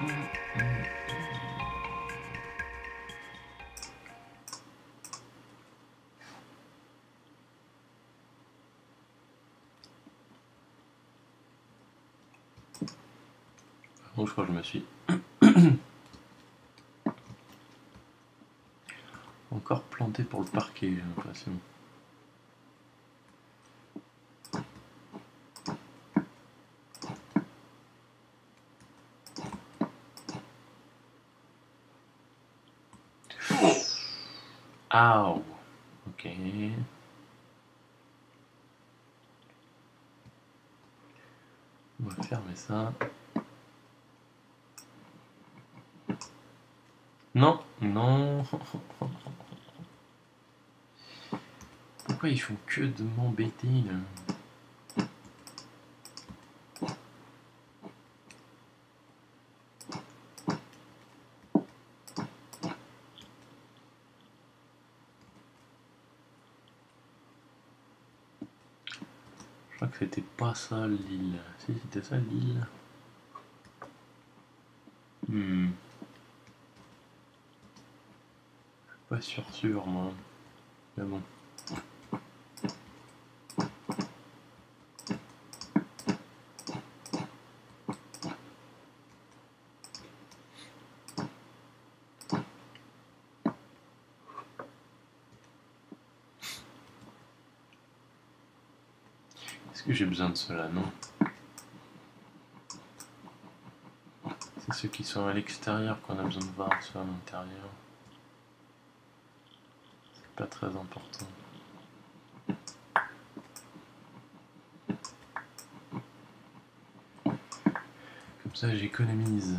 Bon, je crois que je me suis encore planté pour le parquet, j'ai l'impression. Aouh. Ok. On va fermer ça. Non, non. Pourquoi ils font que de m'embêter là? Je crois que c'était pas ça l'île. Si, c'était ça l'île. Pas sûr moi. Mais bon. Est-ce que j'ai besoin de cela? Non. C'est ceux qui sont à l'extérieur qu'on a besoin de voir sur l'intérieur. C'est pas très important. Comme ça j'économise.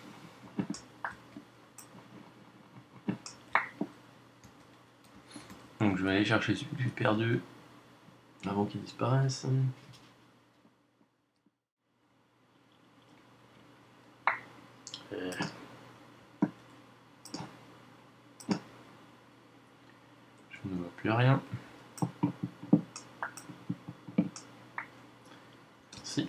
Donc je vais aller chercher celui que j'ai perdu avant qu'il disparaisse. Je ne vois plus rien. Si.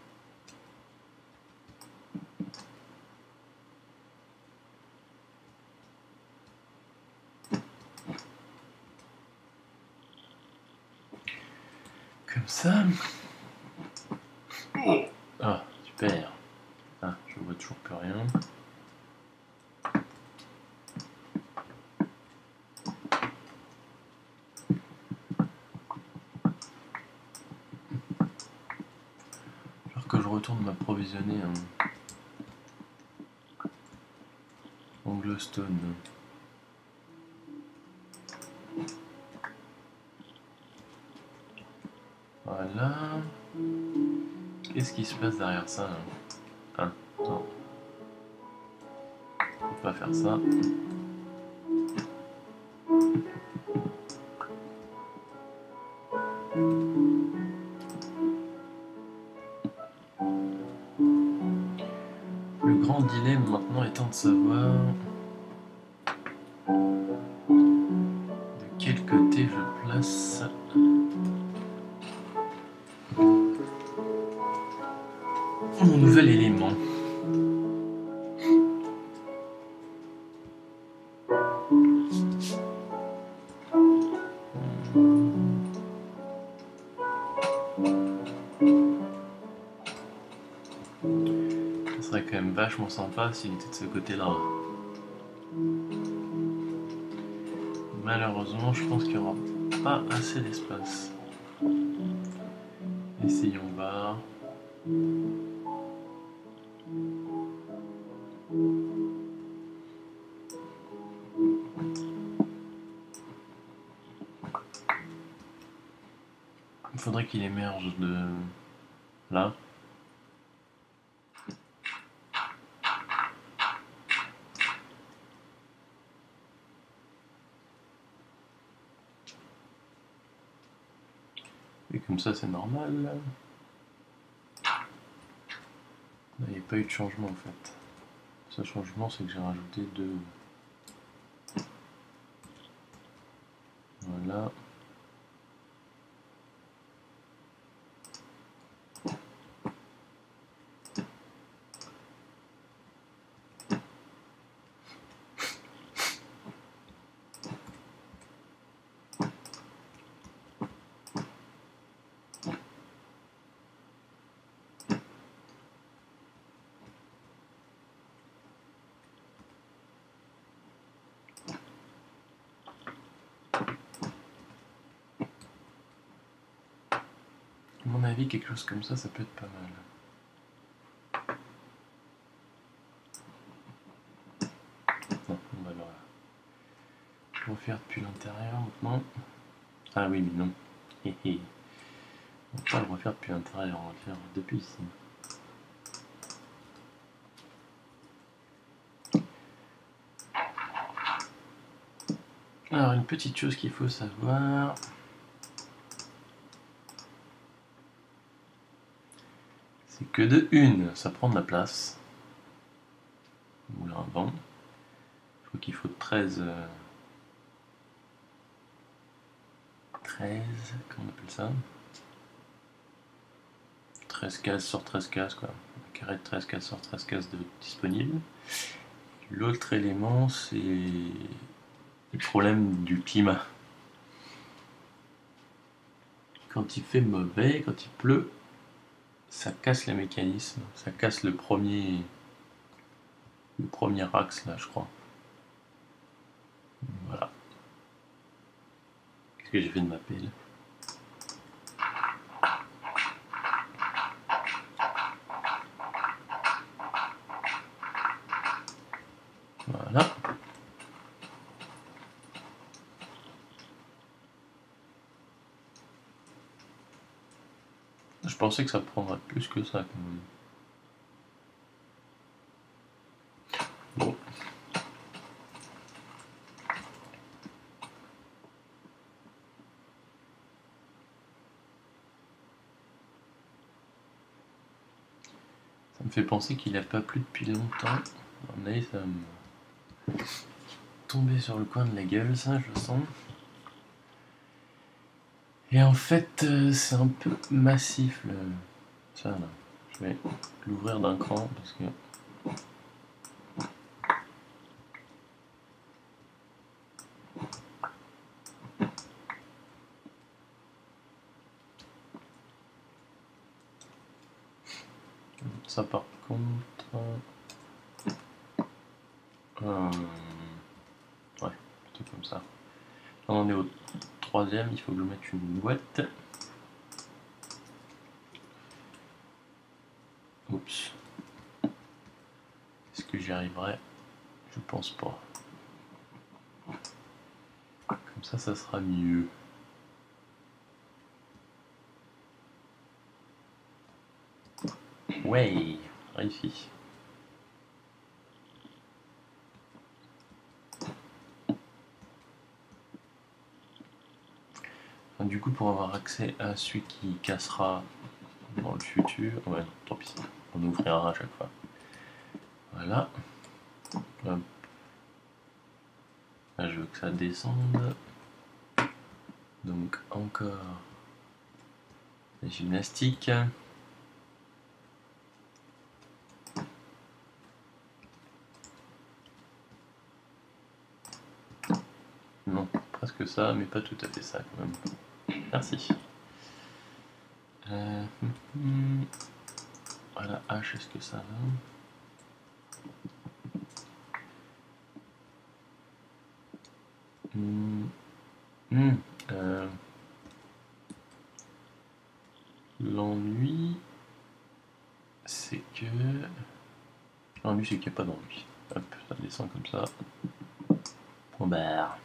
Comme ça. Ah, super. Ah, je vois toujours plus rien. Alors que je retourne m'approvisionner en glowstone. Voilà. Qu'est-ce qui se passe derrière ça là? Ah, non. Je peux pas faire ça. Le grand dilemme maintenant étant de savoir de quel côté je place mon nouvel élément. Ce serait quand même vachement sympa s'il était de ce côté-là. Malheureusement, je pense qu'il n'y aura pas assez d'espace. Essayons voir. Il faudrait qu'il émerge de là. Et comme ça, c'est normal. Il n'y a pas eu de changement en fait. Le seul changement, c'est que j'ai rajouté deux. Voilà. avis, quelque chose comme ça peut être pas mal. Non, on va le refaire depuis l'intérieur maintenant. Ah oui, mais non. On va pas le refaire depuis l'intérieur, on va le faire depuis ici. Alors, une petite chose qu'il faut savoir, c'est que de une, ça prend de la place. Moulin à vent. Je crois qu'il faut 13, comment on appelle ça, 13 cases sur 13 cases, quoi. Un carré de 13 cases sur 13 cases disponibles. L'autre élément, c'est le problème du climat. Quand il fait mauvais, quand il pleut, ça casse les mécanismes, ça casse le premier axe là, je crois. Voilà. Qu'est-ce que j'ai fait de ma pelle? Voilà. Je pensais que ça prendrait plus que ça quand même. Bon. Ça me fait penser qu'il n'a pas plu depuis longtemps. À mon avis, ça va me tomber sur le coin de la gueule, ça, je le sens. Et en fait, c'est un peu massif, ça là. Je vais l'ouvrir d'un cran parce que... Ça par contre... ouais, plutôt comme ça. On en est au troisième, il faut que je mette une boîte. Oups. Est-ce que j'y arriverai? Je pense pas. Comme ça sera mieux. Ouais, réussi. Du coup, pour avoir accès à celui qui cassera dans le futur, ouais, tant pis, on ouvrira à chaque fois. Voilà. Hop. Là, je veux que ça descende. Donc, encore la gymnastique. Non, presque ça, mais pas tout à fait ça quand même. Merci. Voilà, H, est-ce que ça va? L'ennui, c'est que... L'ennui, c'est qu'il n'y a pas d'ennui. Hop, ça descend comme ça. Point barre.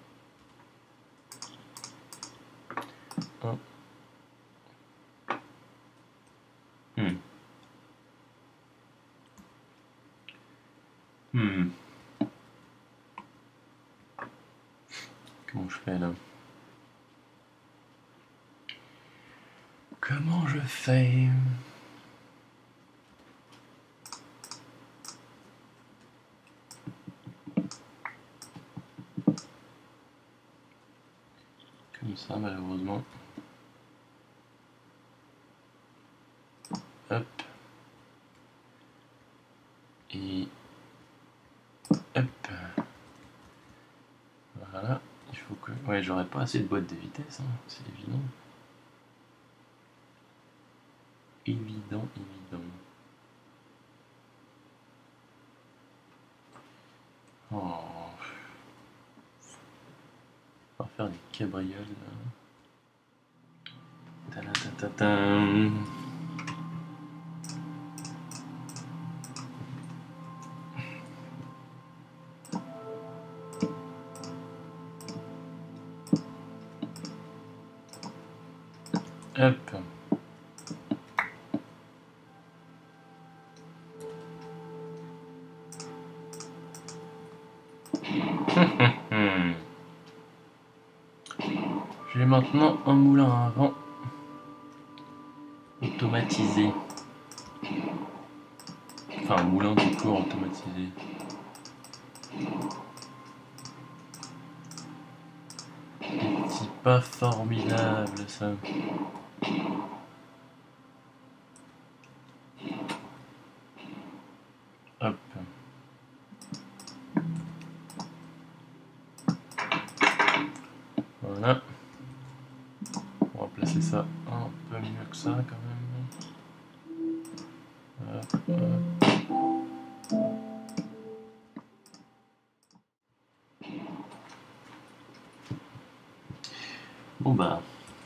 Comment je fais là? Comment je fais? Comme ça, malheureusement. Hop. Et... hop. Voilà. Il faut que... Ouais, j'aurais pas assez de boîtes de vitesse, hein, c'est évident. Évident. Oh. On va faire des cabrioles. Là. Ta-ta-ta. Hop. J'ai maintenant un moulin à vent automatisé. Enfin, un moulin tout court automatisé. C'est pas formidable ça. Hop. Voilà. On va placer ça un peu mieux que ça quand même. Hop, hop. Bon bah.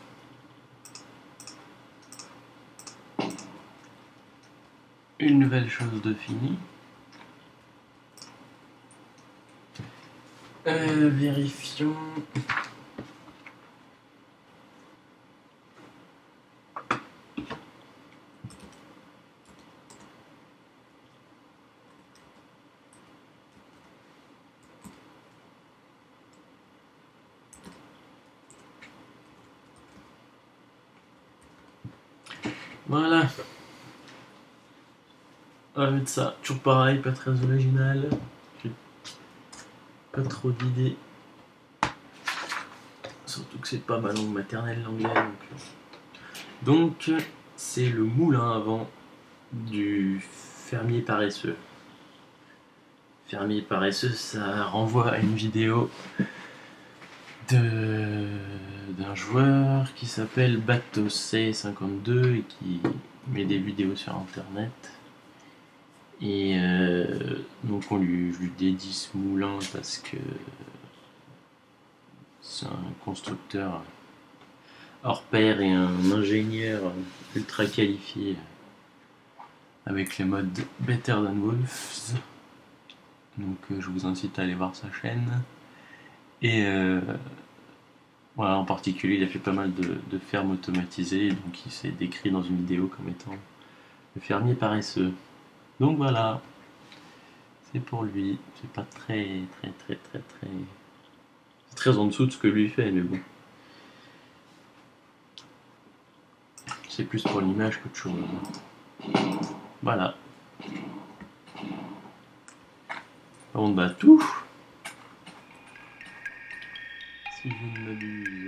Une nouvelle chose de fini. Vérifions. Voilà. Avec ça, toujours pareil, pas très original. J'ai pas trop d'idées. Surtout que c'est pas ma langue maternelle, l'anglais. Donc c'est le moulin à vent du fermier paresseux. Fermier paresseux, ça renvoie à une vidéo d'un joueur qui s'appelle BattleC52 et qui met des vidéos sur internet. Et donc je lui dédie ce moulin parce que c'est un constructeur hors pair et un ingénieur ultra qualifié avec les modes Better Than Wolves. Donc je vous incite à aller voir sa chaîne. Et voilà, en particulier, il a fait pas mal de fermes automatisées, donc il s'est décrit dans une vidéo comme étant le fermier paresseux. Donc voilà, c'est pour lui. C'est pas c'est très en dessous de ce que lui fait, mais bon. C'est plus pour l'image qu'autre chose. Voilà. On bat tout. Si je ne m'abuse.